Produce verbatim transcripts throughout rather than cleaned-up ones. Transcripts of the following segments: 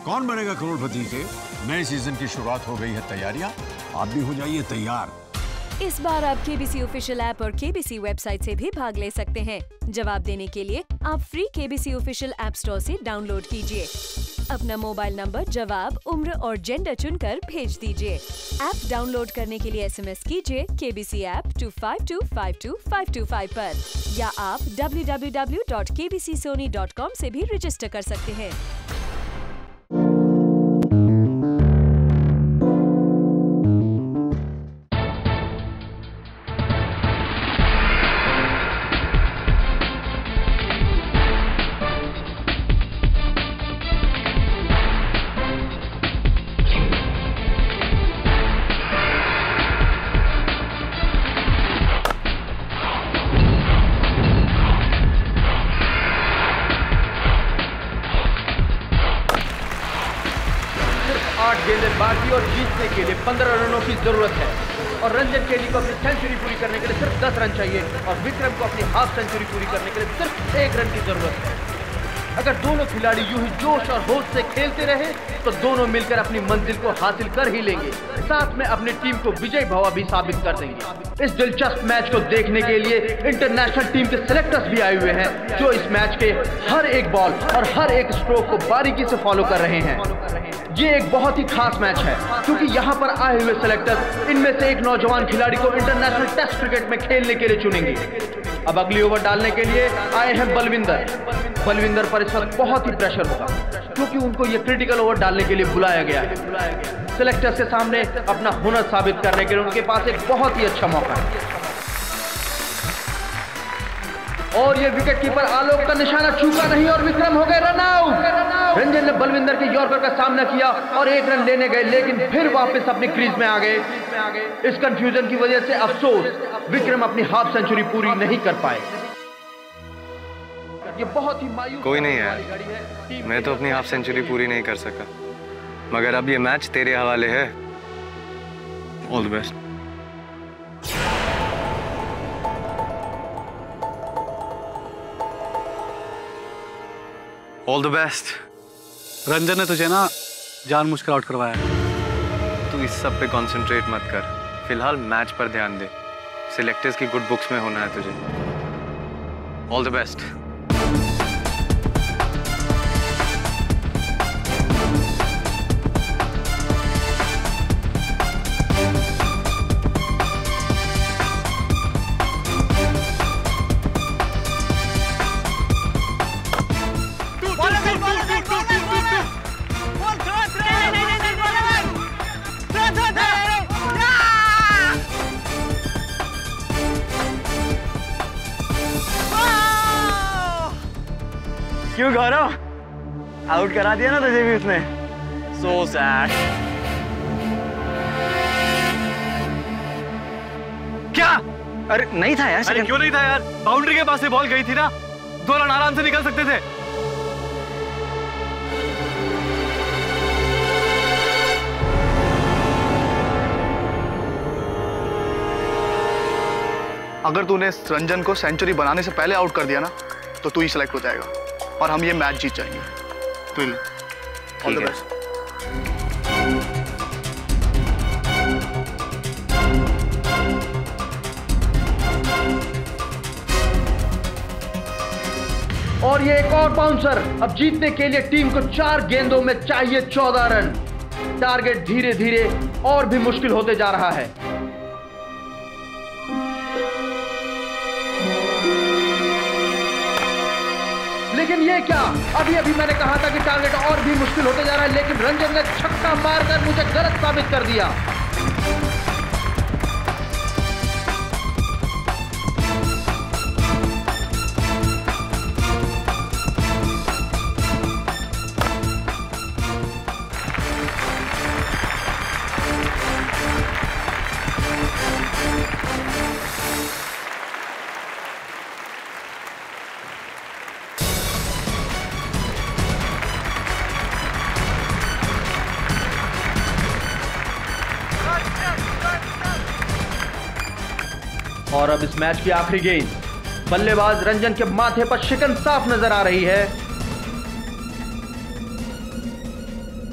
कौन बनेगा करोड़पति के नए सीजन की शुरुआत हो गई है तैयारियां, आप भी हो जाइए तैयार। इस बार आप केबीसी ऑफिशियल ऐप और केबीसी वेबसाइट से भी भाग ले सकते हैं। जवाब देने के लिए आप free KBC official app store से डाउनलोड कीजिए। अपना मोबाइल नंबर, जवाब, उम्र और जेंडर चुनकर भेज दीजिए। ऐप डाउनलोड करने के लिए एसएमएस कीजिए KBC app two five two five two five two five पर, या आप W W W dot K B C Sony dot com से भी रजिस्टर कर सकते हैं। बाकी और जीतने के लिए पंद्रह रनों की जरूरत है और रंजन केडी को अपनी सेंचुरी पूरी करने के लिए सिर्फ दस रन चाहिए और विक्रम को अपनी हाफ सेंचुरी पूरी करने के लिए सिर्फ एक रन की जरूरत है। अगर दोनों खिलाड़ी यूं ही जोश और होश से खेलते रहे तो दोनों मिलकर अपनी मंजिल को हासिल कर ही लेंगे, साथ में अपनी टीम को विजयी भवा भी साबित कर देंगे। इस दिलचस्प मैच को देखने के लिए इंटरनेशनल टीम के सिलेक्टर्स भी आए हुए हैं, जो इस मैच के हर एक बॉल और हर एक स्ट्रोक को बारीकी से फॉलो कर रहे हैं। ये एक बहुत ही खास मैच है क्योंकि यहाँ पर आए हुए सिलेक्टर्स इनमें से एक नौजवान खिलाड़ी को इंटरनेशनल टेस्ट क्रिकेट में खेलने के लिए चुनेंगे। अब अगली ओवर डालने के लिए आए हैं बलविंदर। बलविंदर पर इस वक्त बहुत ही प्रेशर होगा क्योंकि उनको ये क्रिटिकल ओवर डालने के लिए बुलाया गया है। सिलेक्टर्स के सामने अपना हुनर साबित करने के लिए उनके पास एक बहुत ही अच्छा मौका है और ये विकेट कीपर आलोक का निशाना चूका नहीं और विक्रम हो गए रन आउट। रंजन ने बलविंदर के यॉर्कर का सामना किया और एक रन लेने गए, लेकिन फिर वापस अपनी क्रीज में आ गए। इस कंफ्यूजन की वजह से अफसोस, विक्रम अपनी हाफ सेंचुरी पूरी नहीं कर पाए। ये बहुत ही मायूस। कोई नहीं यार, मैं तो अपनी हाफ सेंचुरी पूरी नहीं कर सका, मगर अब ये मैच तेरे हवाले है। All the best. All the best. Ranjan ने तुझे ना जानबूझकर आउट करवाया है। तू इस सब पे कंसंट्रेट मत कर, फिलहाल मैच पर ध्यान दे। सिलेक्टर्स की गुड बुक्स में होना है तुझे। All the best. क्यों गौरव, आउट करा दिया ना तुझे भी उसने। So sad. क्या? अरे नहीं था यार। अरे क्यों नहीं था यार, बाउंड्री के पास से बॉल गई थी ना, दो रन आराम से निकल सकते थे। अगर तूने रंजन को सेंचुरी बनाने से पहले आउट कर दिया ना तो तू ही सिलेक्ट हो जाएगा और हम ये मैच जीत जाएंगे। All the best. और ये एक और बाउंसर। अब जीतने के लिए टीम को चार गेंदों में चाहिए चौदह रन। टारगेट धीरे धीरे और भी मुश्किल होते जा रहा है। लेकिन ये क्या, अभी अभी मैंने कहा था कि टारगेट और भी मुश्किल होते जा रहा है, लेकिन रंजन ने छक्का मारकर मुझे गलत साबित कर दिया। और अब इस मैच की आखिरी गेंद। बल्लेबाज रंजन के माथे पर शिकन साफ नजर आ रही है।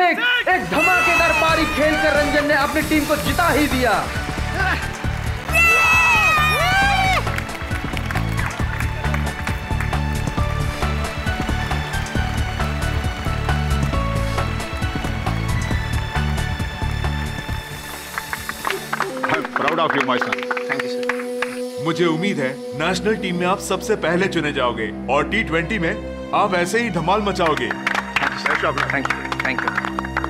सिक्स। एक धमाकेदार पारी खेलकर रंजन ने अपनी टीम को जिता ही दिया। Proud of you, my son. Thank you sir. मुझे उम्मीद है नेशनल टीम में आप सबसे पहले चुने जाओगे और टी ट्वेंटी में आप ऐसे ही धमाल मचाओगे। Thank you thank you.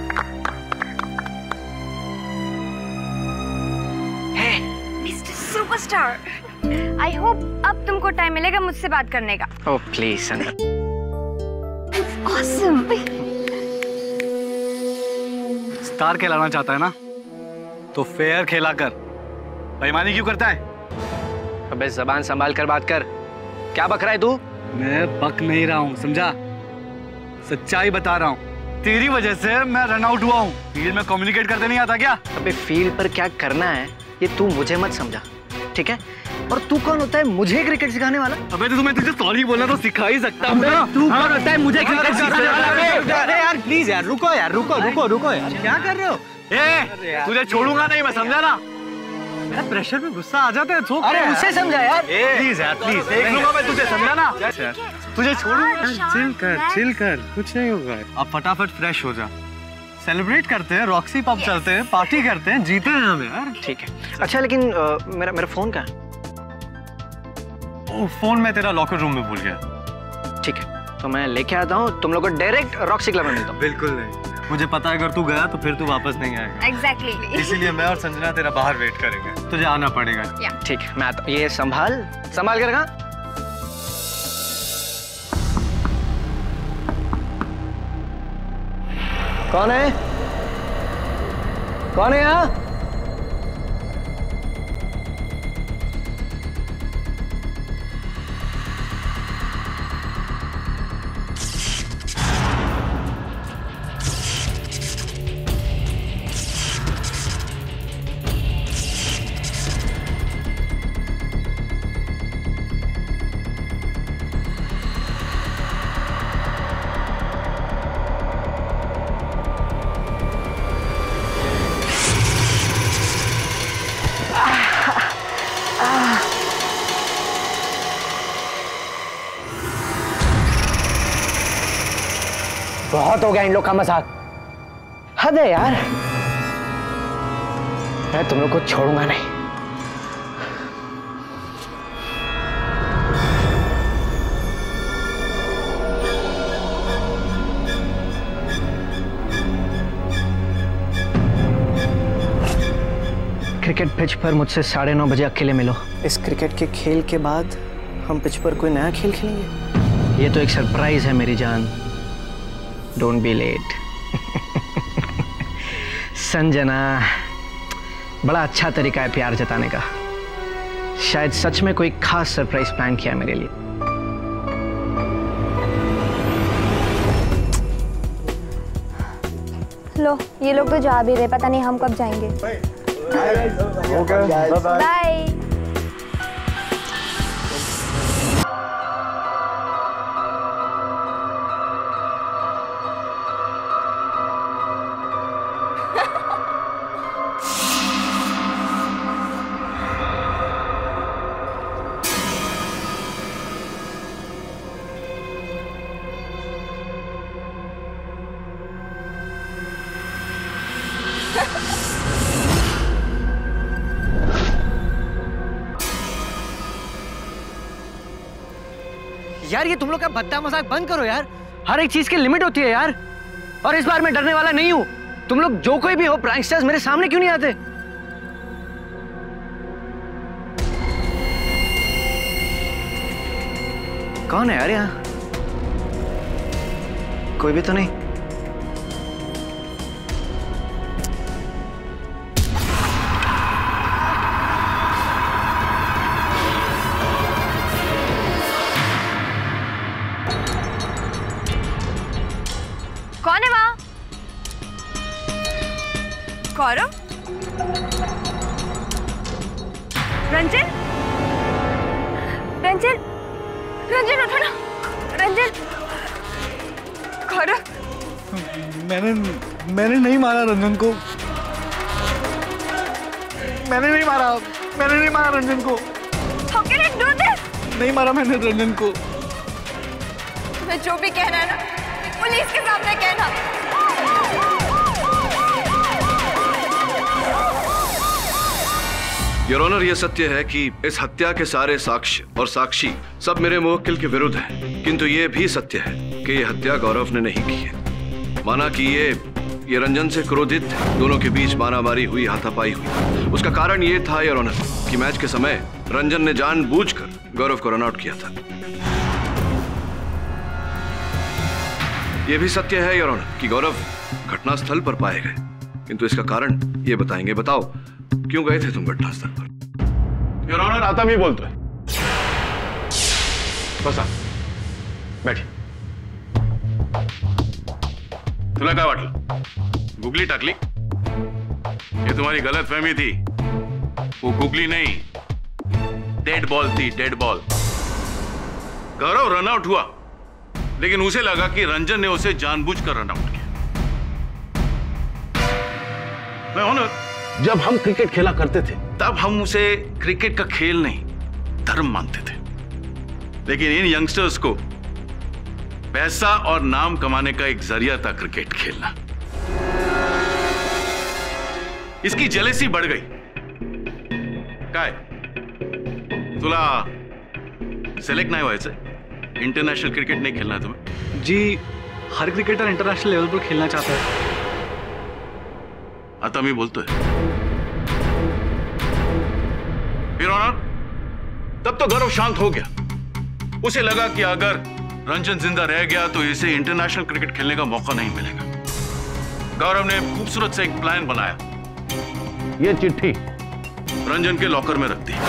Mister superstar, I hope अब तुमको टाइम मिलेगा मुझसे बात करने का। Oh please Sanjana. Awesome. Star खिलाना चाहता है ना तो फेयर खेला कर, बेईमानी क्यों करता है? अबे जबान संभाल कर बात कर। क्या बक रहा है तू? मैं बक नहीं रहा हूँ, समझा? सच्चाई बता रहा हूँ। तेरी वजह से मैं रन आउट हुआ हूँ। फील्ड में कम्युनिकेट करते नहीं आता क्या? अबे फील्ड पर क्या करना है ये तू मुझे मत समझा, ठीक है? और तू कौन होता है मुझे क्रिकेट सिखाने वाला? अबे तो तुम्हें तुझे सॉरी बोलना तो सिखा ही सकता हूँ। तू कौन होता है मुझे क्रिकेट सिखाने वाला? अरे यार प्लीज यार रुको यार रुको रुको रुको यार, क्या कर रहे हो? ए, तुझे छोड़ूंगा नहीं मैं, समझा ना? मेरा प्रेशर में गुस्सा आ जाता है तो अरे उसे समझा यार। प्लीज यार प्लीज, देख लूंगा मैं तुझे, समझा ना? तुझे छोड़ूंगा। चिल कर चिल कर, कुछ नहीं होगा। अब फटाफट फ्रेश हो जा, सेलिब्रेट करते हैं, रॉक्सी पब चलते हैं, पार्टी करते हैं, जीते हैं हम यार। ठीक है। अच्छा लेकिन आ, मेरा मेरा फोन कहाँ है? ओ, फोन मैं तेरा लॉकर रूम में भूल गया। ठीक है तो मैं लेके आता हूँ, तुम लोग को डायरेक्ट रॉक्सी क्लब में मिलता हूँ। बिल्कुल नहीं, मुझे पता है अगर तू गया तो फिर तू वापस नहीं आएगा। Exactly exactly. इसीलिए मैं और संजना तेरा बाहर वेट करेंगे, तुझे आना पड़ेगा। ठीक है मैं आता हूँ। ये संभाल संभाल कर कहाँ? कौन है? कौन है यहाँ? बहुत हो गया इन लोग का मजाक, हद है यार। मैं तुम लोग को छोड़ूंगा नहीं। क्रिकेट पिच पर मुझसे साढ़े नौ बजे अकेले मिलो। इस क्रिकेट के खेल के बाद हम पिच पर कोई नया खेल खेलेंगे। ये तो एक सरप्राइज है मेरी जान। Don't be late. संजना, बड़ा अच्छा तरीका है प्यार जताने का। शायद सच में कोई खास सरप्राइज प्लान किया मेरे लिए। लो ये लोग तो जा भी रहे, पता नहीं हम कब जाएंगे। बाय। यार ये तुम लोग का भद्दा मजाक बंद करो यार। हर एक चीज की लिमिट होती है यार। और इस बार मैं डरने वाला नहीं हूं। तुम लोग जो कोई भी हो, प्रैंकस्टर्स मेरे सामने क्यों नहीं आते? कौन है यार यहाँ? कोई भी तो नहीं। कौन है वहाँ? गौरव? रंजन? रंजन? रंजन उठो ना। रंजन? गौरव? मैंने मैंने नहीं मारा रंजन को, मैंने नहीं मारा, मैंने नहीं मारा रंजन को। How can you do this? नहीं मारा मैंने रंजन को। मैं जो भी कहना है ना, पुलिस के सामने कहना। योर ऑनर, यह सत्य है कि इस हत्या के सारे साक्ष्य और साक्षी सब मेरे मुवक्किल के विरुद्ध हैं, किंतु यह भी सत्य है कि यह हत्या गौरव ने नहीं की है। माना कि ये ये रंजन से क्रोधित थे, दोनों के बीच मारामारी हुई, हाथापाई हुई। उसका कारण ये था योर ऑनर कि मैच के समय रंजन ने जानबूझकर गौरव को रन आउट किया था। यह भी सत्य है योर ऑनर कि गौरव घटनास्थल पर पाए गए, किंतु इसका कारण ये बताएंगे। बताओ क्यों गए थे तुम घटनास्थल पर? योर ऑनर आता भी बोलतो है। बसा बैठी। तुला काय वाटलं? गुगली टाकली? ये तुम्हारी गलत फहमी थी। वो गुगली नहीं, डेड बॉल थी, dead ball. Gaurav run out हुआ, लेकिन उसे लगा कि रंजन ने उसे जानबूझकर रन आउट किया। मैं ऑनर, जब हम क्रिकेट खेला करते थे तब हम उसे क्रिकेट का खेल नहीं, धर्म मानते थे। लेकिन इन यंगस्टर्स को पैसा और नाम कमाने का एक जरिया था क्रिकेट खेलना। इसकी जेलेसी बढ़ गई। काय तुला सिलेक्ट नाही व्हायचंय? इंटरनेशनल क्रिकेट नहीं खेलना तुम्हें? जी, हर क्रिकेटर इंटरनेशनल लेवल पर खेलना चाहता है। आता मी बोलतोय। फिर ऑनर, तब तो गौरव शांत हो गया। उसे लगा कि अगर रंजन जिंदा रह गया तो इसे इंटरनेशनल क्रिकेट खेलने का मौका नहीं मिलेगा। गौरव ने खूबसूरत से एक प्लान बनाया। ये चिट्ठी रंजन के लॉकर में रख दी।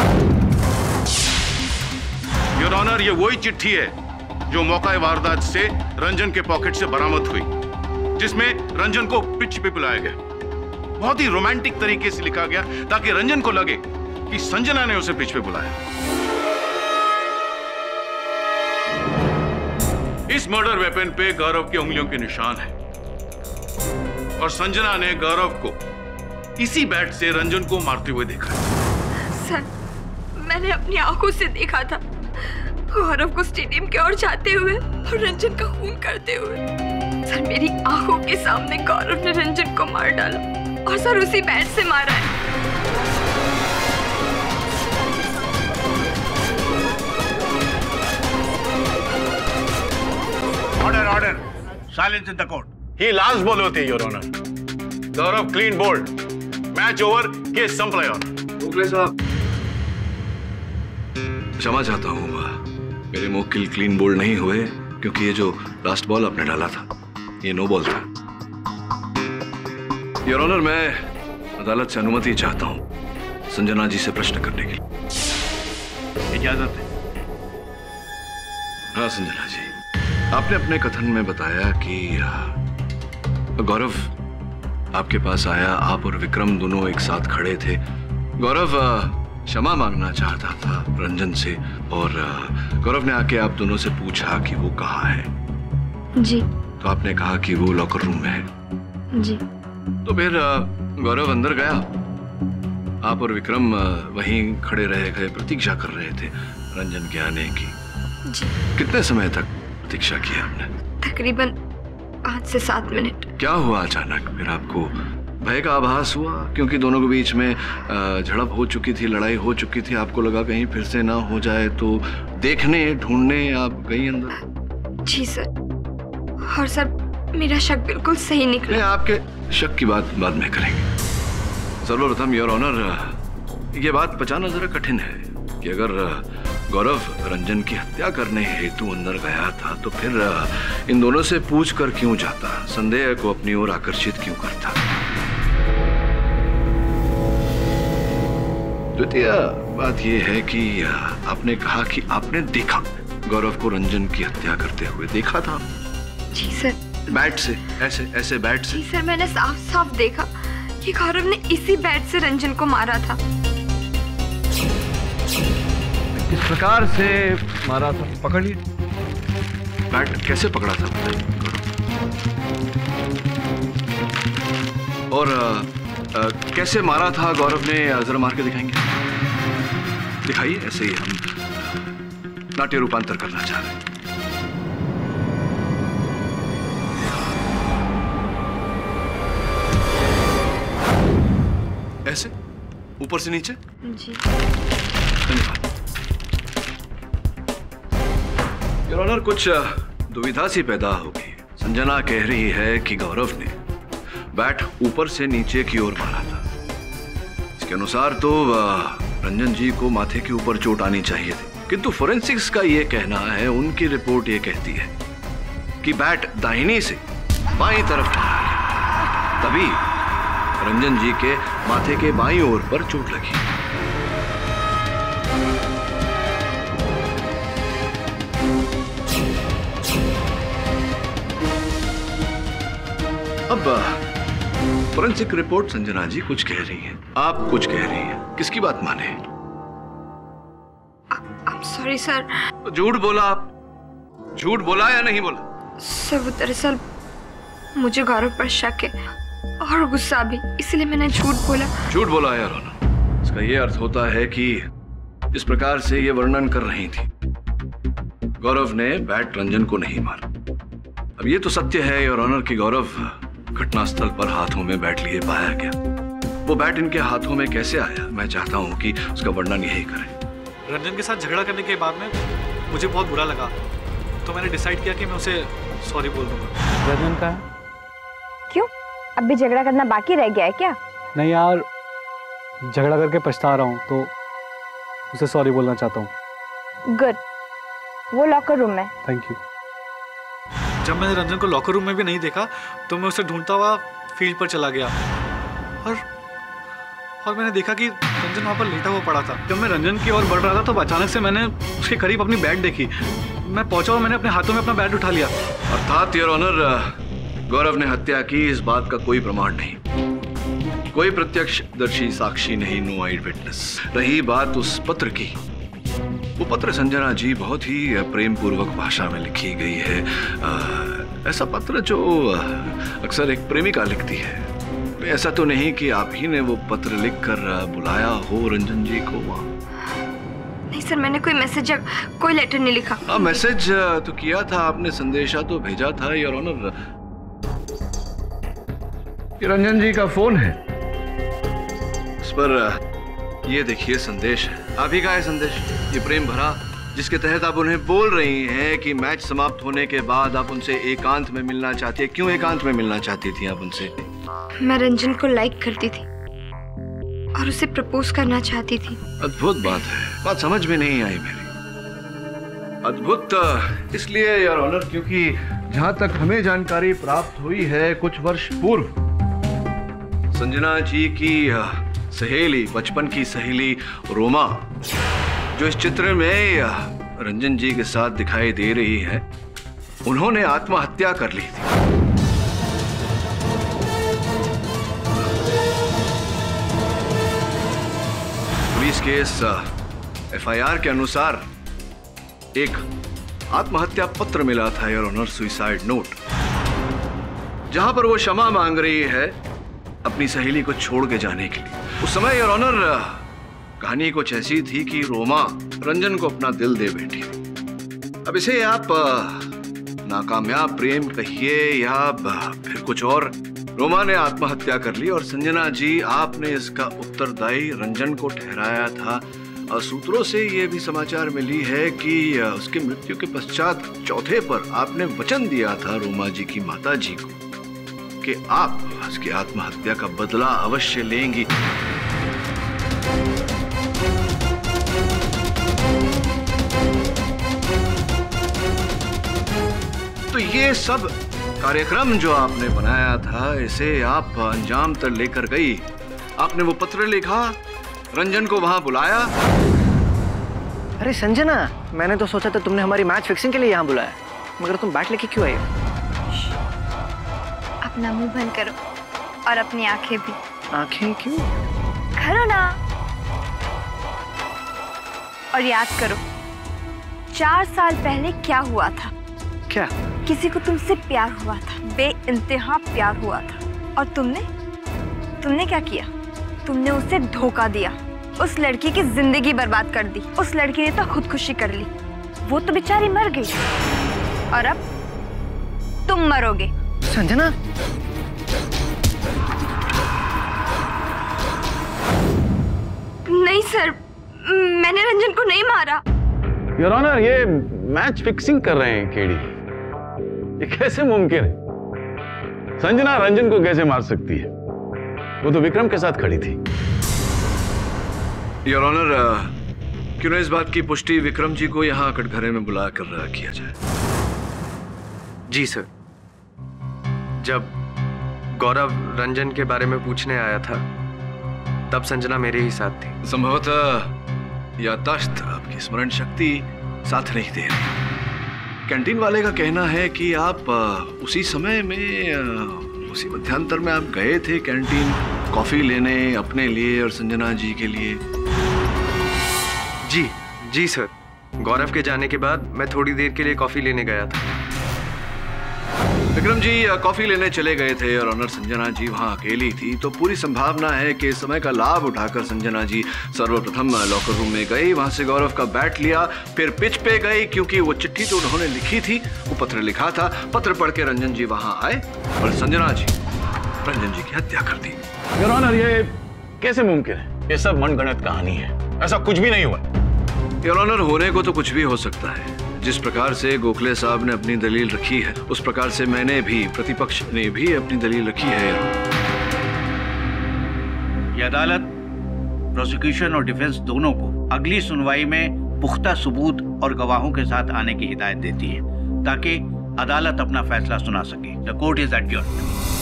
योर ऑनर, ये वही चिट्ठी है जो मौका वारदात से रंजन के पॉकेट से बरामद हुई, जिसमें रंजन को पिच पे बुलाया गया। बहुत ही रोमांटिक तरीके से लिखा गया ताकि रंजन को लगे कि संजना ने उसे पिच पे बुलाया। इस मर्डर वेपन पे गौरव की उंगलियों के निशान है और संजना ने गौरव को इसी बैट से रंजन को मारते हुए देखा। सर, मैंने अपनी आंखों से देखा था गौरव को स्टेडियम की ओर जाते हुए और रंजन का खून करते हुए। सर, मेरी आंखों के सामने गौरव ने रंजन को मार डाला और सर उसी बैट से मारा है। Order, order, silence in the court. ही लास्ट बॉल होती है your honour. Gaurav clean bowled, match over, case संपला। मुखले साहब, क्षमा चाहता हूं, मेरे मुवक्किल क्लीन बोल्ड नहीं हुए क्योंकि ये जो लास्ट बॉल आपने डाला था ये नो बॉल था। योर ऑनर, मैं अदालत से अनुमति चाहता हूं संजना जी से प्रश्न करने के लिए। इजाजत है? हाँ संजना जी, आपने अपने कथन में बताया कि गौरव आपके पास आया, आप और विक्रम दोनों एक साथ खड़े थे। गौरव क्षमा मांगना चाहता था रंजन से और गौरव ने आके आप दोनों से पूछा कि वो कहाँ है। जी। तो आपने कहा कि वो लॉकर रूम में है। जी। तो फिर गौरव अंदर गया, आप और विक्रम वहीं खड़े रहे गए, प्रतीक्षा कर रहे थे रंजन के आने की। जी। कितने समय तक प्रतीक्षा की आपने? तकरीबन पाँच से सात मिनट। क्या हुआ अचानक? फिर आपको भय का आभास हुआ क्योंकि दोनों के बीच में झड़प हो चुकी थी, लड़ाई हो चुकी थी। आपको लगा कहीं फिर से ना हो जाए, तो देखने ढूंढने आप गई अंदर? जी सर, और सर मेरा शक बिल्कुल सही निकला। आपके शक की बात बाद में करेंगे। सर्वप्रथम योर ऑनर, ये बात पचाना जरा कठिन है कि अगर गौरव रंजन की हत्या करने हेतु अंदर गया था तो फिर इन दोनों से पूछ कर क्यों जाता, संदेह को अपनी ओर आकर्षित क्यों करता। द्वितीय बात यह है कि आपने कहा कि आपने देखा गौरव को रंजन की हत्या करते हुए, देखा था? जी सर। बैट से? ऐसे ऐसे बैट से? जी सर, मैंने साफ साफ देखा कि गौरव ने इसी बैट से रंजन को मारा था। किस प्रकार से मारा था? पकड़ ली। बैट कैसे पकड़ा था? और आ, आ, कैसे मारा था गौरव ने, जरा मार के दिखाएंगे? दिखाइए। ऐसे ही हम नाट्य रूपांतर करना चाह रहे हैं। ऐसे ऊपर से नीचे? जी। धन्यवाद। योर ऑनर, कुछ दुविधा सी पैदा होगी। संजना कह रही है कि गौरव ने बैट ऊपर से नीचे की ओर मारा था। इसके अनुसार तो रंजन जी को माथे के ऊपर चोट आनी चाहिए थी, किंतु फोरेंसिक्स का यह कहना है, उनकी रिपोर्ट ये कहती है कि बैट दाहिनी से बाईं तरफ मारा गया, तभी रंजन जी के माथे के बाईं ओर पर चोट लगी। अब फोरेंसिक रिपोर्ट संजना जी कुछ कह रही है, आप कुछ कह रही हैं, किसकी बात माने? I'm sorry sir. झूठ बोला आप? झूठ बोला या नहीं बोला? सर वो दरअसल मुझे गौरव पर शक है और गुस्सा भी, इसलिए मैंने झूठ बोला। झूठ बोला है रोना। इसका ये अर्थ होता है कि इस प्रकार से ये वर्णन कर रही थी, गौरव ने बैट रंजन को नहीं मारा। अब ये तो सत्य है योर ऑनर कि गौरव घटनास्थल पर हाथों में बैट लिए पाया गया। वो बैट इनके हाथों में कैसे आया, मैं चाहता हूँ कि उसका वर्णन यही करें। रंजन के साथ झगड़ा करने के बाद में मुझे बहुत बुरा लगा, तो मैंने डिसाइड किया कि मैं उसे सॉरी बोल दूंगा। रंजन का है? क्यों, अब भी झगड़ा करना बाकी रह गया है क्या? नहीं यार, झगड़ा करके पछता रहा हूँ, तो उसे सॉरी बोलना चाहता हूँ। गुड, वो लॉकर रूम में। Thank you. जब मैंने रंजन को लॉकर रूम में भी नहीं देखा तो मैं उसे ढूंढता हुआ फील्ड पर चला गया और और मैंने देखा कि रंजन वहाँ पर लेटा हुआ पड़ा था। जब मैं रंजन की ओर बढ़ रहा था तो अचानक से मैंने उसके करीब अपनी बैट देखी। मैं पहुंचा और मैंने अपने हाथों में अपना बैट उठा लिया। अर्थात योर ऑनर, गौरव ने हत्या की, इस बात का कोई प्रमाण नहीं, कोई प्रत्यक्षदर्शी साक्षी नहीं, नो आई विटनेस। रही बात उस पत्र की, वो पत्र संजना जी बहुत ही प्रेम पूर्वक भाषा में लिखी गई है। आ, ऐसा पत्र जो अक्सर एक प्रेमिका लिखती है। ऐसा तो नहीं कि आप ही ने वो पत्र लिखकर बुलाया हो रंजन जी को वहाँ? नहीं सर, मैंने कोई मैसेज या कोई लेटर नहीं लिखा। हाँ, मैसेज तो किया था आपने, संदेशा तो भेजा था योर ऑनर। ये रंजन जी का फोन है, उस पर ये देखिए संदेश है। आप ही का है संदेश, ये प्रेम भरा, जिसके तहत आप उन्हें बोल रही हैं कि मैच समाप्त होने के बाद आप उनसे एकांत में मिलना चाहती है। क्यों एकांत में मिलना चाहती थी आप उनसे? मैं रंजन को लाइक करती थी और उसे प्रपोज करना चाहती थी। अद्भुत बात है, बात समझ में नहीं आई मेरी। अद्भुत इसलिए योर ऑनर क्योंकि जहां तक हमें जानकारी प्राप्त हुई है, कुछ वर्ष पूर्व संजना जी की सहेली, बचपन की सहेली रोमा, जो इस चित्र में रंजन जी के साथ दिखाई दे रही है, उन्होंने आत्महत्या कर ली थी। पुलिस के इस एफ आई आर के अनुसार एक आत्महत्या पत्र मिला था योर ऑनर, सुसाइड नोट, जहां पर वो क्षमा मांग रही है अपनी सहेली को छोड़ के जाने के लिए। उस समय योर ऑनर कहानी कुछ ऐसी थी कि रोमा रंजन को अपना दिल दे बैठी। अब इसे आप नाकामयाब प्रेम कहिए या फिर कुछ और, रोमा ने आत्महत्या कर ली और संजना जी, आपने इसका उत्तरदायी रंजन को ठहराया था। सूत्रों से ये भी समाचार मिली है कि उसकी मृत्यु के पश्चात चौथे पर आपने वचन दिया था रोमा जी की माता जी को कि आप उसकी आत्महत्या का बदला अवश्य लेंगी। तो ये सब कार्यक्रम जो आपने बनाया था, इसे आप अंजाम तक लेकर गई। आपने वो पत्र लिखा, रंजन को वहां बुलाया। अरे संजना, मैंने तो सोचा था तुमने हमारी मैच फिक्सिंग के लिए यहाँ बुलाया, मगर तुम बैट लेके क्यों आई हो? अपना मुंह बंद करो और अपनी आंखें भी। आंखें क्यों? करो ना। और याद करो, चार साल पहले क्या हुआ था? क्या? किसी को तुमसे प्यार हुआ था, बेइंतहा प्यार हुआ था, और तुमने तुमने क्या किया? तुमने उसे धोखा दिया, उस लड़की की जिंदगी बर्बाद कर दी। उस लड़की ने तो खुदकुशी कर ली, वो तो बेचारी मर गई, और अब तुम मरोगे। संजना, नहीं सर, मैंने रंजन को नहीं मारा। योर ऑनर, ये मैच फिक्सिंग कर रहे हैं केडी। ये कैसे मुमकिन है? संजना रंजन को कैसे मार सकती है? वो तो विक्रम के साथ खड़ी थी। योर ऑनर, क्यों ना इस बात की पुष्टि विक्रम जी को यहाँ कटघरे में बुला कर किया जाए। जी सर। जब गौरव रंजन के बारे में पूछने आया था तब संजना मेरे ही साथ थी। संभवतः याददाश्त, आपकी स्मरण शक्ति साथ नहीं दे रही। कैंटीन वाले का कहना है कि आप उसी समय में, उसी मध्यांतर में आप गए थे कैंटीन कॉफी लेने अपने लिए और संजना जी के लिए। जी जी सर। गौरव के जाने के बाद मैं थोड़ी देर के लिए कॉफी लेने गया था। विक्रम जी कॉफी लेने चले गए थे और ऑनर संजना जी वहां अकेली थी, तो पूरी संभावना है कि इस समय का लाभ उठाकर संजना जी सर्वप्रथम लॉकर रूम में गई, वहां से गौरव का बैट लिया, फिर पिच पे गई, क्योंकि वो चिट्ठी तो उन्होंने लिखी थी, वो पत्र लिखा था। पत्र पढ़ के रंजन जी वहां आए और संजना जी रंजन जी की हत्या कर दी। योर ऑनर, ये कैसे मुमकिन है? ये सब मनगढ़ंत कहानी है, ऐसा कुछ भी नहीं हुआ। योर ऑनर, होने को तो कुछ भी हो सकता है। जिस प्रकार से गोखले साहब ने अपनी दलील रखी है, उस प्रकार से मैंने भी, प्रतिपक्ष ने भी अपनी दलील रखी है। ये अदालत प्रोसेक्यूशन और डिफेंस दोनों को अगली सुनवाई में पुख्ता सबूत और गवाहों के साथ आने की हिदायत देती है, ताकि अदालत अपना फैसला सुना सके। The court is adjourned.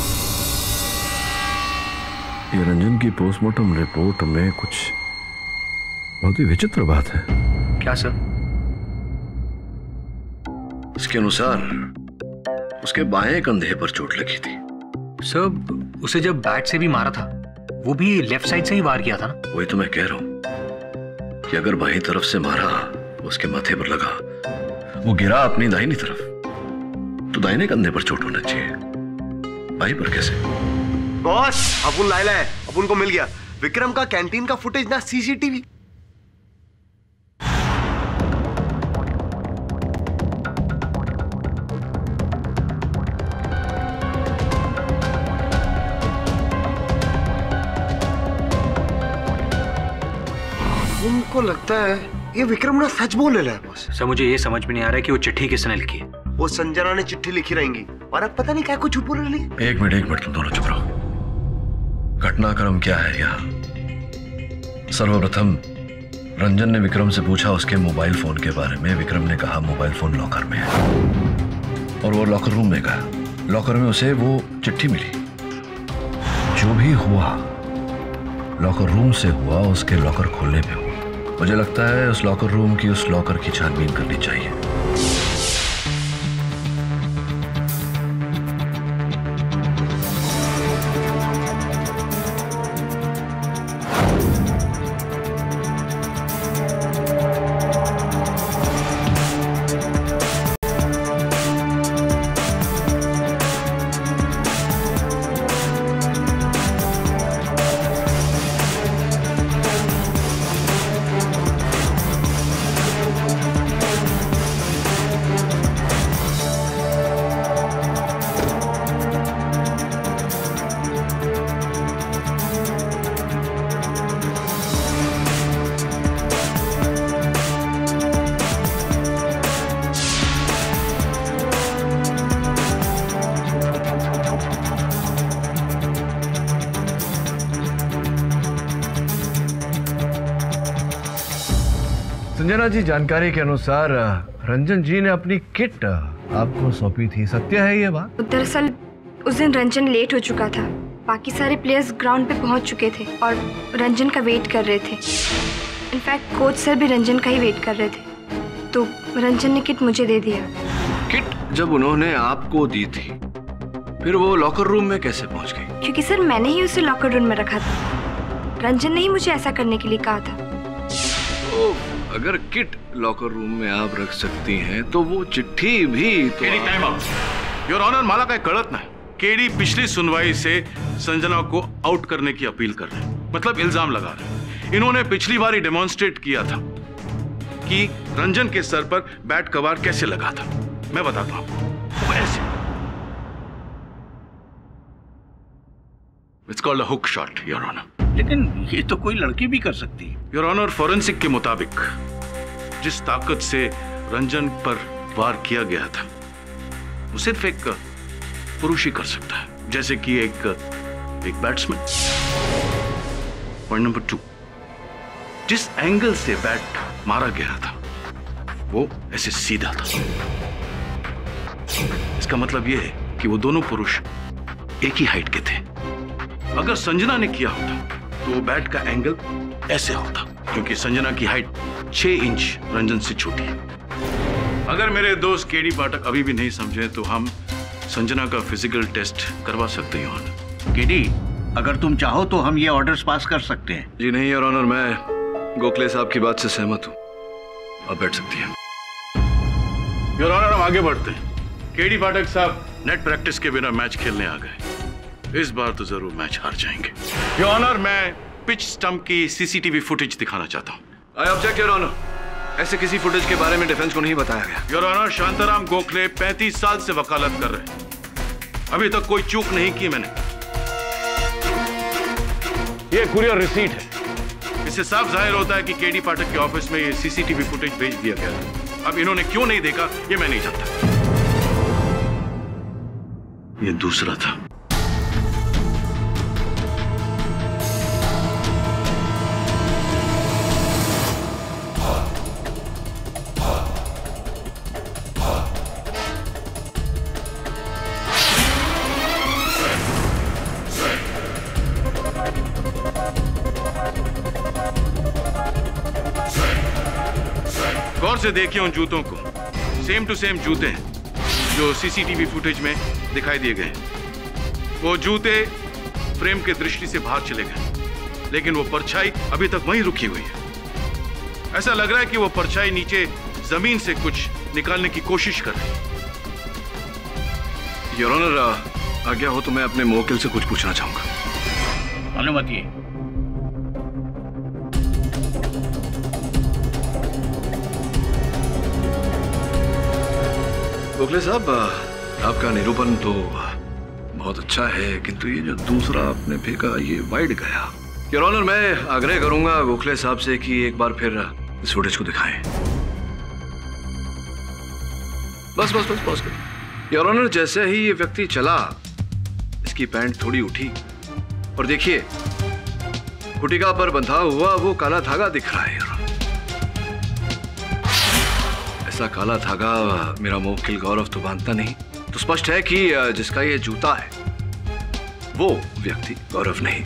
ये रंजन की पोस्टमार्टम रिपोर्ट में कुछ बहुत ही विचित्र बात है। क्या सर? इसके अनुसार उसके बाएं कंधे पर चोट लगी थी। सर, उसे जब बैट से भी मारा था, वो भी लेफ्ट साइड से ही वार किया था ना? वही तो मैं कह रहा हूं कि अगर बाएं तरफ से मारा, उसके माथे पर लगा, वो गिरा अपनी दाहिनी तरफ, तो दाहिने कंधे पर चोट होना चाहिए, बाएं पर कैसे? बॉस, अपुन लायला है, अपुन को मिल गया विक्रम का कैंटीन का फुटेज ना सीसीटीवी। उनको लगता है ये विक्रम ना सच बोल रहा है बॉस। सर, मुझे ये समझ में नहीं आ रहा है कि वो चिट्ठी किसने लिखी है। वो संजना ने चिट्ठी लिखी रहेंगी और अब पता नहीं क्या कुछ झूठ बोल रही है। एक मिनट एक मिनट तुम दोनों चुप रहो। घटनाक्रम क्या है यहाँ? सर्वप्रथम रंजन ने विक्रम से पूछा उसके मोबाइल फोन के बारे में। विक्रम ने कहा मोबाइल फोन लॉकर में है, और वो लॉकर रूम में गया। लॉकर में उसे वो चिट्ठी मिली। जो भी हुआ लॉकर रूम से हुआ, उसके लॉकर खोलने पे हुआ। मुझे लगता है उस लॉकर रूम की, उस लॉकर की छानबीन करनी चाहिए। संजना जी, जानकारी के अनुसार रंजन जी ने अपनी किट आपको सौंपी थी, सत्य है ये बात? दरअसल उस दिन रंजन लेट हो चुका था। बाकी सारे प्लेयर्स ग्राउंड पे पहुंच चुके थे और रंजन का वेट कर रहे थे। इनफैक्ट कोच सर भी रंजन का ही वेट कर रहे थे, तो रंजन ने किट मुझे दे दिया। किट जब उन्होंने आपको दी थी, फिर वो लॉकर रूम में कैसे पहुंच गई? क्योंकि सर मैंने ही उसे लॉकर रूम में रखा था। रंजन ने ही मुझे ऐसा करने के लिए कहा था। तो अगर किट लॉकर रूम में आप रख सकती हैं, तो वो चिट्ठी भी तो टाइम आउट। योर ऑनर, मला काय कळत नाही, केडी पिछली सुनवाई से संजना को आउट करने की अपील कर रहे हैं, मतलब इल्जाम लगा रहे हैं। इन्होंने पिछली बार ही डेमोन्स्ट्रेट किया था कि रंजन के सर पर बैट का वार कैसे लगा था। मैं बताता हूं आपको, ऐसे। It's called a hook shot, your honour. लेकिन ये तो कोई लड़की भी कर सकती है। योर ऑनर, फॉरेंसिक के मुताबिक जिस ताकत से रंजन पर वार किया गया था वो सिर्फ एक पुरुष ही कर सकता है, जैसे कि एक एक बैट्समैन। पॉइंट नंबर टू, जिस एंगल से बैट मारा गया था वो ऐसे सीधा था। इसका मतलब यह है कि वो दोनों पुरुष एक ही हाइट के थे। अगर संजना ने किया होता तो वो बैट का एंगल ऐसे होता, क्योंकि संजना की हाइट छह इंच रंजन से छोटी है। अगर मेरे दोस्त केडी पाठक अभी भी नहीं समझे तो हम संजना का फिजिकल टेस्ट करवा सकते हैं, ऑनर। केडी, अगर तुम चाहो तो हम ये ऑर्डर्स पास कर सकते हैं। जी नहीं योर ऑनर, मैं गोखले साहब की बात से सहमत हूं। आप बैठ सकती हैं। योर ऑनर, हम आगे बढ़ते हैं। केडी पाठक साहब नेट प्रैक्टिस के बिना मैच खेलने आ गए। इस बार तो जरूर मैच हार जाएंगे। योर ऑनर, मैं पिच स्टंप की सीसीटीवी फुटेज दिखाना चाहता हूं। I object your honour. ऐसे किसी फुटेज के बारे में डिफेंस को नहीं बताया गया। योर ऑनर, शांताराम गोखले पैंतीस साल से वकालत कर रहे हैं, अभी तक कोई चूक नहीं की मैंने। ये कुरियर रिसीट है। इससे साफ जाहिर होता है कि केडी पाठक के ऑफिस में ये सीसीटीवी फुटेज भेज दिया गया था। अब इन्होंने क्यों नहीं देखा ये मैं नहीं जानता। ये दूसरा था। गौर से देखिए उन जूतों को, सेम टू सेम जूते हैं जो सीसीटीवी फुटेज में दिखाई दिए गए। वो जूते फ्रेम के दृष्टि से बाहर चले गए, लेकिन वो परछाई अभी तक वहीं रुकी हुई है। ऐसा लग रहा है कि वो परछाई नीचे जमीन से कुछ निकालने की कोशिश कर रही है। योर ऑनर, आज्ञा हो तो मैं अपने मुवक्किल से कुछ पूछना चाहूंगा। अनुमति है। गोखले साहब, आपका निरूपण तो बहुत अच्छा है, किंतु ये जो दूसरा आपने फेंका ये वाइड गया। योर ऑनर, मैं आग्रह करूंगा गोखले साहब से कि एक बार फिर इस फुटेज को दिखाएं। बस बस बस बस योर ऑनर, जैसे ही ये व्यक्ति चला इसकी पैंट थोड़ी उठी और देखिए कुटिका पर बंधा हुआ वो काला धागा दिख रहा है। ऐसा काला धागा मेरा मुवक्किल गौरव तो बांधता नहीं, तो स्पष्ट है कि जिसका ये जूता है वो व्यक्ति गौरव नहीं।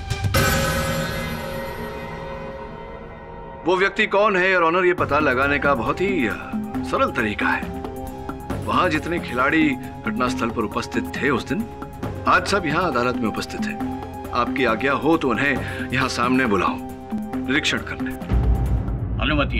वो व्यक्ति कौन है योर ऑनर, ये पता लगाने का बहुत ही सरल तरीका है। वहां जितने खिलाड़ी घटनास्थल पर उपस्थित थे उस दिन, आज सब यहां अदालत में उपस्थित हैं। आपकी आज्ञा हो तो उन्हें यहां सामने बुलाओ निरीक्षण करने। अनुमति।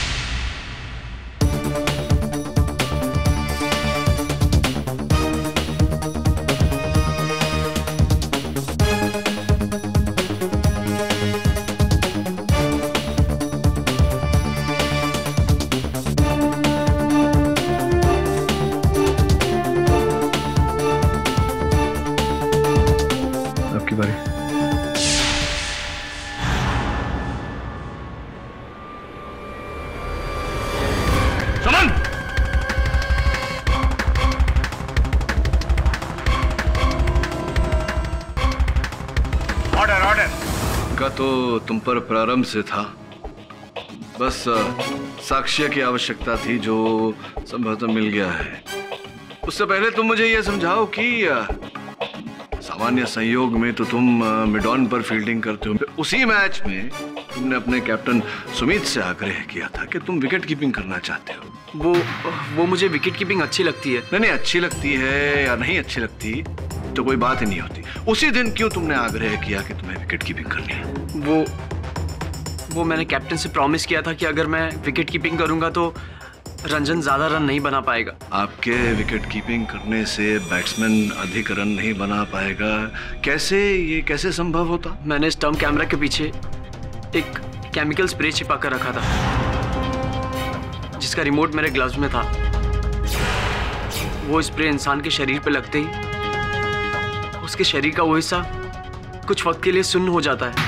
तो तुम पर प्रारंभ से था, बस साक्ष्य की आवश्यकता थी जो संभवतः मिल गया है। उससे पहले तुम मुझे यह समझाओ कि सामान्य संयोग में तो तुम मिडॉन पर फील्डिंग करते हो, उसी मैच में तुमने अपने कैप्टन सुमित से आग्रह किया था कि तुम विकेट कीपिंग करना चाहते हो। वो वो मुझे विकेट कीपिंग अच्छी लगती है। नहीं नहीं, अच्छी लगती है या नहीं अच्छी लगती तो कोई बात ही नहीं होती। उसी दिन क्यों तुमने आग्रह किया कि तुम्हें विकेट कीपिंग करनी है? वो वो मैंने कैप्टन से प्रॉमिस किया था कि अगर मैं विकेट कीपिंग करूंगा तो रंजन ज्यादा रन नहीं बना पाएगा। आपके विकेट कीपिंग करने से बैट्समैन अधिक रन नहीं बना पाएगा? कैसे, ये कैसे संभव होता? मैंने स्टंप कैमरा के पीछे एक केमिकल स्प्रे छिपा कर रखा था, जिसका रिमोट मेरे ग्लव्स में था। वो स्प्रे इंसान के शरीर पे लगते ही उसके शरीर का वो हिस्सा कुछ वक्त के लिए सुन्न हो जाता है।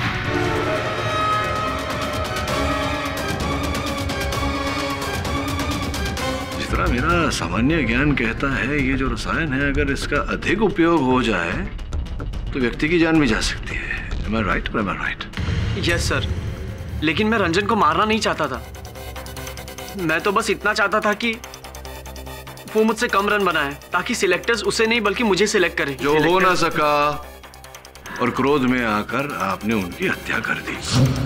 जितना मेरा सामान्य ज्ञान कहता है, ये जो रसायन है अगर इसका अधिक उपयोग हो जाए तो व्यक्ति की जान भी जा सकती है। Am I right? Am I right? Yes sir, Ranjan मैं रंजन को मारना नहीं चाहता था। मैं तो बस इतना चाहता था कि वो मुझसे कम रन बनाए, ताकि सिलेक्टर्स उसे नहीं बल्कि मुझे सिलेक्ट करें। जो हो ना सका और क्रोध में आकर आपने उनकी हत्या कर दी।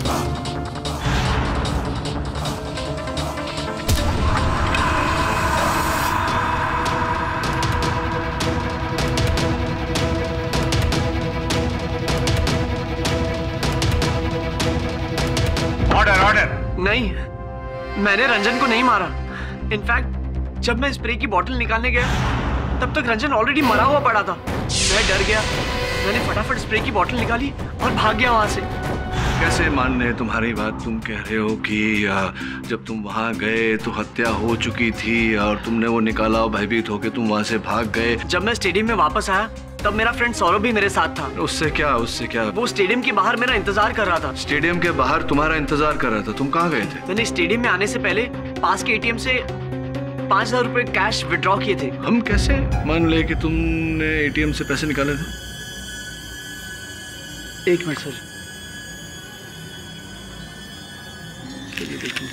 Order order. नहीं, मैंने रंजन को नहीं मारा। इनफैक्ट जब मैं स्प्रे की बोतल निकालने गया तब तक रंजन ऑलरेडी मरा हुआ पड़ा था। मैं डर गया, मैंने फटाफट स्प्रे की बोतल निकाली और भाग गया वहां से। कैसे मानने तुम्हारी बात? तुम कह रहे हो कि जब तुम वहां गए तो हत्या हो चुकी थी और तुमने वो निकाला और भयभीत होकर तुम वहां से भाग गए। जब मैं स्टेडियम में वापस आया तब मेरा फ्रेंड सौरभ भी मेरे साथ था। उससे क्या उससे क्या? वो स्टेडियम के बाहर मेरा इंतजार कर रहा था। स्टेडियम के बाहर तुम्हारा इंतजार कर रहा था? तुम कहाँ गए थे? मैंने स्टेडियम में आने से पहले पास के एटीएम से पाँच हजार रुपए कैश विड्रॉ किए थे। हम कैसे मान ले कि तुमने एटीएम से पैसे निकाले थे? एक मिनट सर, चलिए देखिए।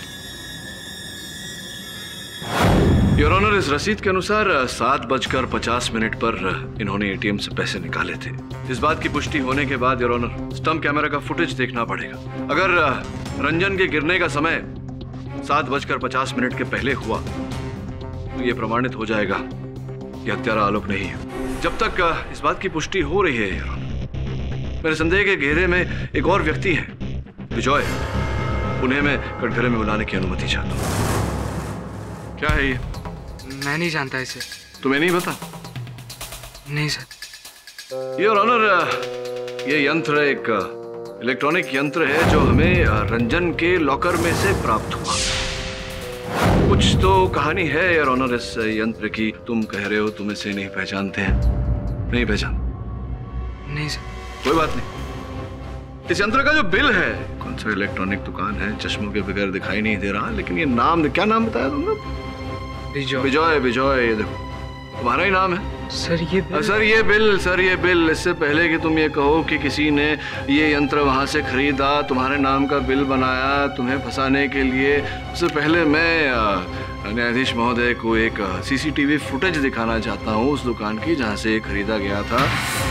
योर ऑनर, इस रसीद के अनुसार सात बजकर पचास मिनट पर इन्होंने एटीएम से पैसे निकाले थे। इस बात की पुष्टि होने के बाद योर ऑनर, स्टंप कैमरा का फुटेज देखना पड़ेगा। अगर रंजन के गिरने का समय सात बजकर पचास मिनट के पहले हुआ तो यह प्रमाणित हो जाएगा कि हत्यारा आलोक नहीं है। जब तक इस बात की पुष्टि हो रही है योर ऑनर, मेरे संदेह के घेरे में एक और व्यक्ति है, विजय। उन्हें मैं कटघरे में बुलाने की अनुमति चाहता हूँ। क्या है ये? मैं नहीं जानता इसे। तुम्हें नहीं पता? नहीं सर। योर ऑनर, ये यंत्र एक इलेक्ट्रॉनिक यंत्र है जो हमें रंजन के लॉकर में से प्राप्त हुआ। कुछ तो कहानी है योर ऑनर इस यंत्र की। तुम कह रहे हो तुम इसे नहीं पहचानते हैं? नहीं पहचान? नहीं सर। कोई बात नहीं। इस यंत्र का जो बिल है, कौन सा इलेक्ट्रॉनिक दुकान है, चश्मों के बगैर दिखाई नहीं दे रहा, लेकिन ये नाम, क्या नाम बताया तुमने? विजय। विजय विजय, ये देखो तुम्हारा ही नाम है। सर ये बिल। सर ये बिल सर ये बिल इससे पहले कि तुम ये कहो कि किसी ने ये यंत्र वहां से खरीदा, तुम्हारे नाम का बिल बनाया तुम्हें फंसाने के लिए, उससे पहले मैं न्यायाधीश महोदय को एक सीसीटीवी फुटेज दिखाना चाहता हूँ उस दुकान की जहां से ये खरीदा गया था।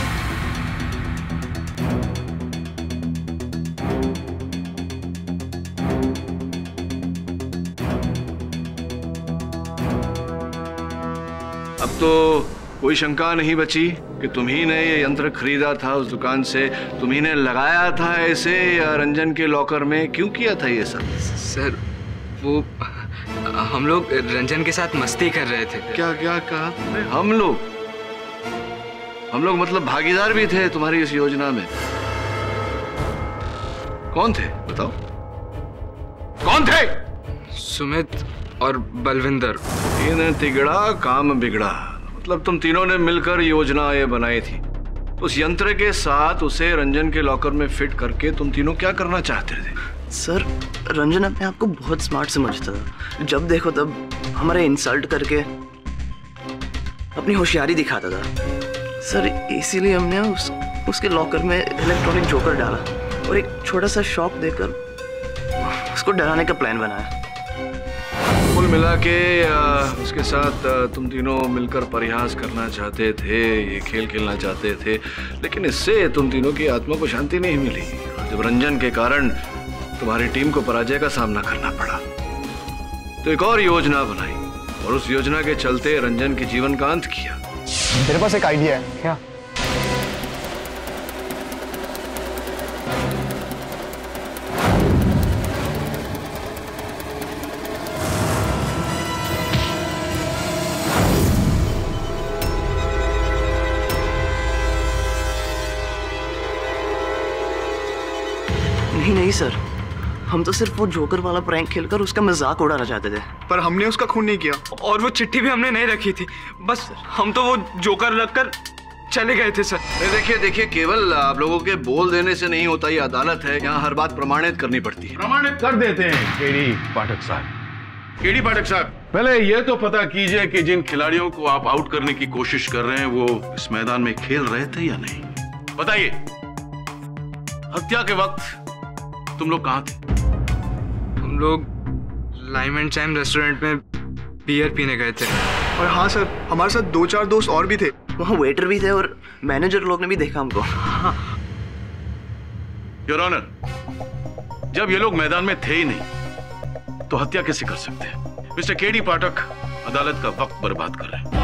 अब तो कोई शंका नहीं बची कि तुम्ही ने ये यंत्र खरीदा था उस दुकान से, तुम्ही ने लगाया था इसे रंजन के लॉकर में। क्यों किया था ये सब? सर वो हम लोग रंजन के साथ मस्ती कर रहे थे। क्या क्या कहा? हम लोग? हम लोग मतलब भागीदार भी थे तुम्हारी इस योजना में? कौन थे बताओ, कौन थे? सुमित और बलविंदर। तीन तिगड़ा काम बिगड़ा, मतलब तुम तीनों ने मिलकर योजना ये बनाई थी। उस यंत्र के साथ उसे रंजन के लॉकर में फिट करके तुम तीनों क्या करना चाहते थे? सर रंजन अपने आप को बहुत स्मार्ट समझता था। जब देखो तब हमारे इंसल्ट करके अपनी होशियारी दिखाता था। सर इसीलिए हमने उस, उसके लॉकर में इलेक्ट्रॉनिक जोकर डाला और एक छोटा सा शॉक देकर उसको डराने का प्लान बनाया। कुल मिला के उसके साथ तुम तीनों मिलकर परिहास करना चाहते थे, ये खेल खेलना चाहते थे, लेकिन इससे तुम तीनों की आत्मा को शांति नहीं मिली। जब रंजन के कारण तुम्हारी टीम को पराजय का सामना करना पड़ा तो एक और योजना बनाई और उस योजना के चलते रंजन के जीवन का अंत किया। मेरे पास एक आइडिया है। क्या? नहीं नहीं सर, हम तो सिर्फ वो जोकर वाला प्रैंक खेलकर उसका मजाक उड़ाना चाहते थे। पर हमने उसका खून नहीं किया और वो चिट्ठी भी हमने नहीं रखी थी, बस हम तो वो जोकर लगकर चले गए थे सर। देखिए देखिए, केवल आप लोगों के बोल देने से नहीं होता, ये अदालत है, यहाँ हर बात प्रमाणित करनी पड़ती है। प्रमाणित कर देते हैं केडी पाठक साहब। केडी पाठक साहब, पहले ये तो पता कीजिए कि जिन खिलाड़ियों को आप आउट करने की कोशिश कर रहे हैं वो इस मैदान में खेल रहे थे या नहीं, बताइए। हत्या के वक्त तुम लोग कहाँ थे? हम लोग लाइम एंड चैम रेस्टोरेंट में बियर पीने गए थे। और हाँ सर, हमारे साथ दो चार दोस्त और भी थे, वहाँ वेटर भी थे और मैनेजर लोग ने भी देखा हमको। योर ऑनर, जब ये लोग मैदान में थे ही नहीं तो हत्या कैसे कर सकते हैं? मिस्टर केडी पाठक अदालत का वक्त बर्बाद कर रहे हैं।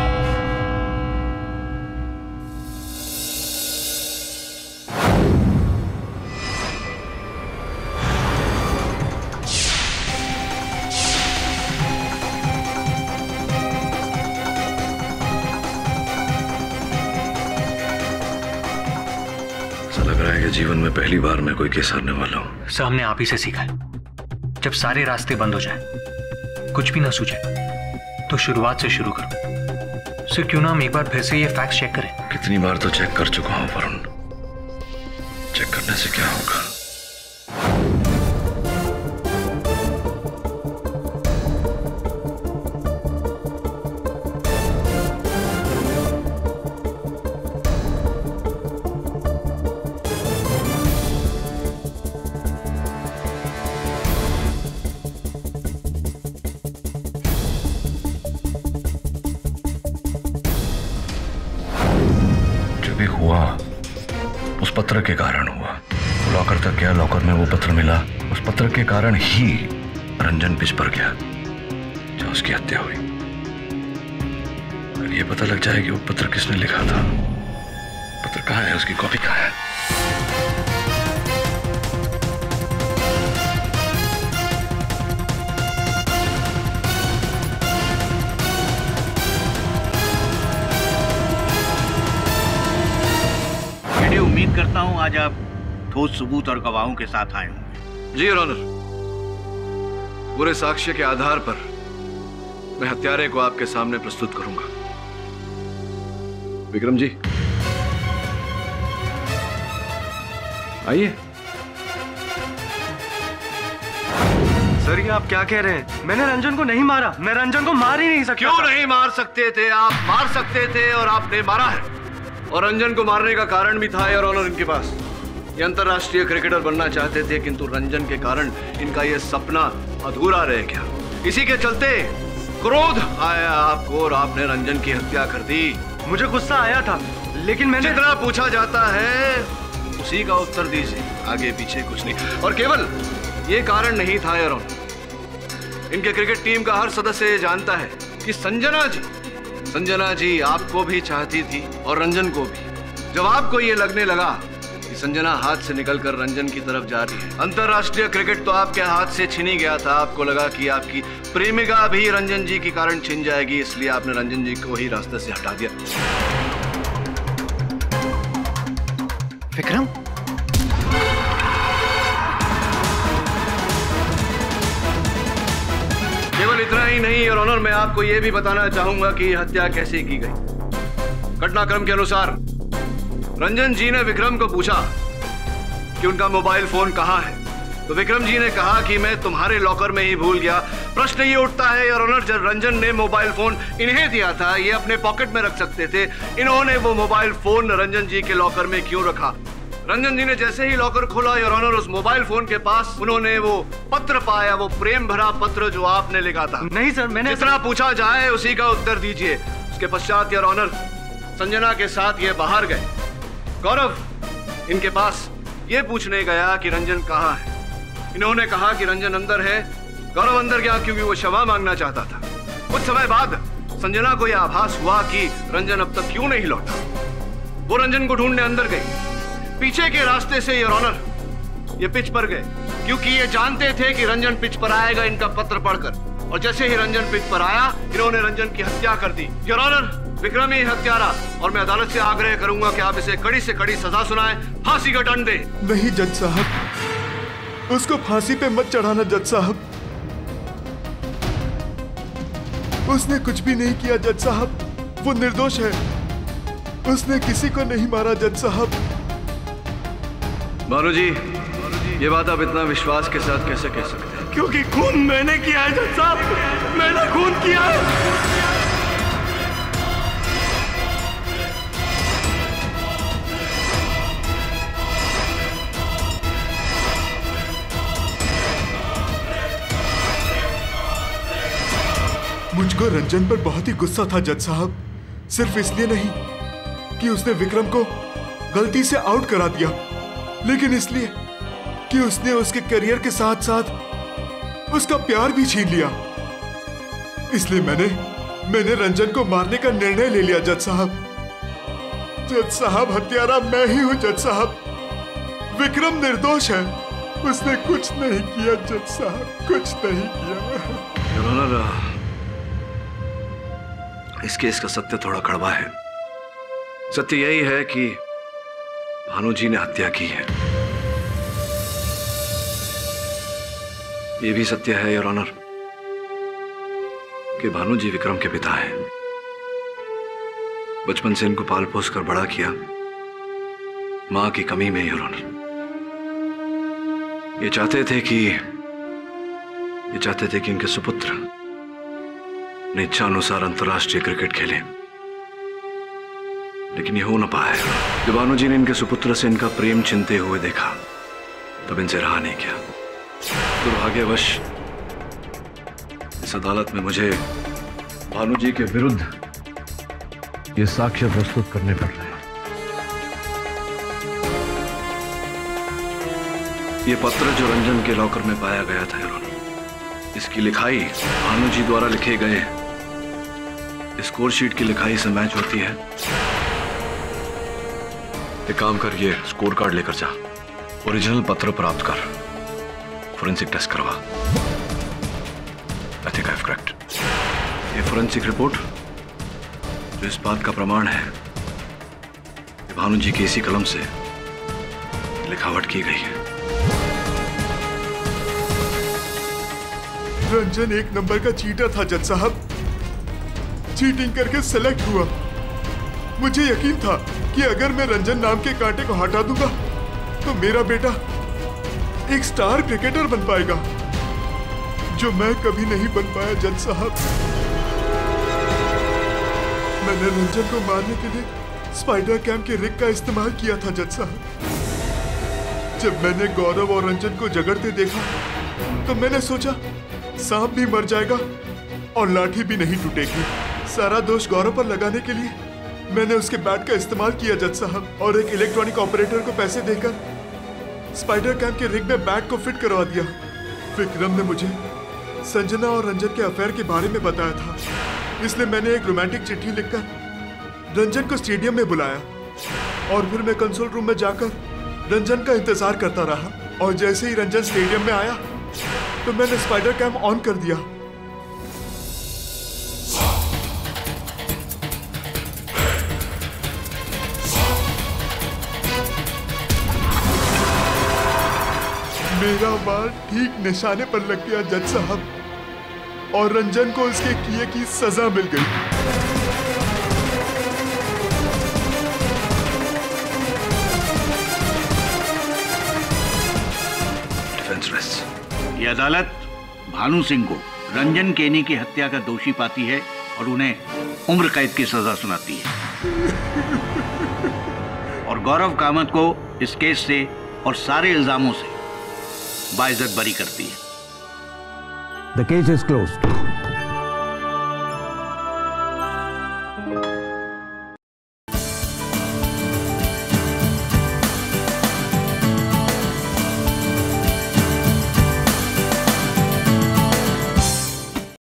ऐसा लग रहा है कि जीवन में पहली बार मैं कोई केस हारने वाला हूं। सामने आप ही से सीखा है, जब सारे रास्ते बंद हो जाए, कुछ भी ना सूझे, तो शुरुआत से शुरू करो। सर क्यों ना हम एक बार फिर से ये फैक्ट्स चेक करें? कितनी बार तो चेक कर चुका हूं वरुण, चेक करने से क्या होगा? उस पत्र के कारण हुआ। लॉकर तक गया, लॉकर में वो पत्र मिला, उस पत्र के कारण ही रंजन पिच पर गया जहाँ उसकी हत्या हुई। अगर ये पता लग जाए कि वो पत्र किसने लिखा था, पत्र कहाँ है, उसकी कॉपी कहाँ है? उम्मीद करता हूं आज आप ठोस सबूत और गवाहों के साथ आए होंगे। जी योर ऑनर, पूरे साक्ष्य के आधार पर मैं हत्यारे को आपके सामने प्रस्तुत करूंगा। विक्रम जी आइए। सर ये आप क्या कह रहे हैं? मैंने रंजन को नहीं मारा, मैं रंजन को मार ही नहीं सकता। क्यों नहीं मार सकते थे? आप मार सकते थे और आपने मारा है। और रंजन को मारने का कारण भी था योर ऑनर इनके पास। ये अंतरराष्ट्रीय क्रिकेटर बनना चाहते थे, किंतु रंजन के कारण इनका ये सपना अधूरा रह गया। इसी के चलते क्रोध आया आपको और आपने रंजन की हत्या कर दी। मुझे गुस्सा आया था, लेकिन मैंने जितना पूछा जाता है उसी का उत्तर दीजिए, आगे पीछे कुछ नहीं। और केवल ये कारण नहीं था योर ऑनर, इनके क्रिकेट टीम का हर सदस्य ये जानता है कि संजना जी संजना जी आपको भी चाहती थी और रंजन को भी। जब आपको ये लगने लगा कि संजना हाथ से निकलकर रंजन की तरफ जा रही है, अंतरराष्ट्रीय क्रिकेट तो आपके हाथ से छीनी गया था, आपको लगा कि आपकी प्रेमिका भी रंजन जी के कारण छिन जाएगी, इसलिए आपने रंजन जी को ही रास्ते से हटा दिया। विक्रम, केवल इतना ही नहीं योर ऑनर, मैं आपको यह भी बताना चाहूंगा कि हत्या कैसे की गई। घटनाक्रम के अनुसार रंजन जी ने विक्रम को पूछा कि उनका मोबाइल फोन कहाँ है, तो विक्रम जी ने कहा कि मैं तुम्हारे लॉकर में ही भूल गया। प्रश्न ये उठता है योर ऑनर, जब रंजन ने मोबाइल फोन इन्हें दिया था, ये अपने पॉकेट में रख सकते थे, इन्होंने वो मोबाइल फोन रंजन जी के लॉकर में क्यों रखा? रंजन जी ने जैसे ही लॉकर खोला योर ऑनर, उस मोबाइल फोन के पास उन्होंने वो पत्र पाया, वो प्रेम भरा पत्र जो आपने लिखा था। नहीं सर, मैंने जितना पूछा जाए उसी का उत्तर दीजिए। उसके पश्चात योर ऑनर संजना के साथ ये बाहर गए। गौरव इनके पास ये पूछने गया कि रंजन कहाँ है। इन्होंने कहा कि रंजन अंदर है। गौरव अंदर गया क्योंकि वो क्षमा मांगना चाहता था। कुछ समय बाद संजना को यह आभास हुआ कि रंजन अब तक क्यों नहीं लौटा। वो रंजन को ढूंढने अंदर गई, पीछे के रास्ते से योर ऑनर ये पिच पर गए, क्योंकि ये जानते थे कि रंजन पिच पर आएगा इनका पत्र पढ़कर। और जैसे ही रंजन पिच पर आया, इन्होंने रंजन की हत्या कर दी। योर ऑनर, विक्रम ही हत्यारा, और मैं अदालत से आग्रह करूंगा कि आप इसे कड़ी से कड़ी सजा सुनाएं, फांसी का दंड दें। नहीं जज साहब, उसको फांसी पे मत चढ़ाना जज साहब। उसने कुछ भी नहीं किया जज साहब, वो निर्दोष है। उसने किसी को नहीं मारा जज साहब। भानु जी, ये बात आप इतना विश्वास के साथ कैसे कह सकते हैं? क्योंकि खून मैंने किया है जज साहब, मैंने खून किया है। मुझको रंजन पर बहुत ही गुस्सा था जज साहब, सिर्फ इसलिए नहीं कि उसने विक्रम को गलती से आउट करा दिया, लेकिन इसलिए कि उसने उसके करियर के साथ साथ उसका प्यार भी छीन लिया। इसलिए मैंने मैंने रंजन को मारने का निर्णय ले लिया जज साहब। जज साहब, हत्यारा मैं ही हूं जज साहब। विक्रम निर्दोष है, उसने कुछ नहीं किया जज साहब, कुछ नहीं किया। इस केस का सत्य थोड़ा कड़वा है। सत्य यही है कि भानु जी ने हत्या की है। यह भी सत्य है योर ऑनर कि भानु जी विक्रम के पिता हैं। बचपन से इनको पाल पोस कर बड़ा किया मां की कमी में योर ऑनर। ये चाहते थे कि ये चाहते थे कि इनके सुपुत्र अपनी इच्छा अनुसार अंतर्राष्ट्रीय क्रिकेट खेले, लेकिन ये हो न पाया। जब भानु जी ने इनके सुपुत्र से इनका प्रेम चिनते हुए देखा तब इनसे रहा नहीं गया। दुर्भाग्यवश इस अदालत में मुझे भानु जी के विरुद्ध ये साक्ष्य प्रस्तुत करने पड़ रहे हैं। ये पत्र जो रंजन के लॉकर में पाया गया था योर ऑनर, इसकी लिखाई भानु जी द्वारा लिखे गए स्कोर शीट की लिखाई से मैच होती है। एक काम कर, ये स्कोर कार्ड लेकर जा, ओरिजिनल पत्र प्राप्त कर, फोरेंसिक टेस्ट करवा। I think I have cracked. ये फोरेंसिक रिपोर्ट जो इस बात का प्रमाण है कि भानु जी की इसी कलम से लिखावट की गई है। रंजन एक नंबर का चीटर था जज साहब, चीटिंग करके सेलेक्ट हुआ। मुझे यकीन था कि अगर मैं रंजन नाम के कांटे को हटा दूंगा तो मेरा बेटा एक स्टार क्रिकेटर बन पाएगा, जो मैं कभी नहीं बन पाया जज साहब। मैंने रंजन को मारने के लिए स्पाइडर कैम के रिग का इस्तेमाल किया था जज साहब। जब मैंने गौरव और रंजन को झगड़ते देखा तो मैंने सोचा सांप भी मर जाएगा और लाठी भी नहीं टूटेगी। सारा दोष गौरव पर लगाने के लिए मैंने उसके बैट का इस्तेमाल किया जज साहब, और एक इलेक्ट्रॉनिक ऑपरेटर को पैसे देकर स्पाइडर कैम के रिग में बैट को फिट करवा दिया। विक्रम ने मुझे संजना और रंजन के अफेयर के बारे में बताया था, इसलिए मैंने एक रोमांटिक चिट्ठी लिखकर रंजन को स्टेडियम में बुलाया और फिर मैं कंसोल रूम में जाकर रंजन का इंतजार करता रहा। और जैसे ही रंजन स्टेडियम में आया तो मैंने स्पाइडर कैम ऑन कर दिया। मेरा बाल ठीक निशाने पर लग गया जज साहब, और रंजन को उसके किए की सजा मिल गई। ये अदालत भानु सिंह को रंजन केनी की हत्या का दोषी पाती है और उन्हें उम्र कैद की सजा सुनाती है, और गौरव कामत को इस केस से और सारे इल्जामों से बाइज्जत बरी करती है। The case is closed.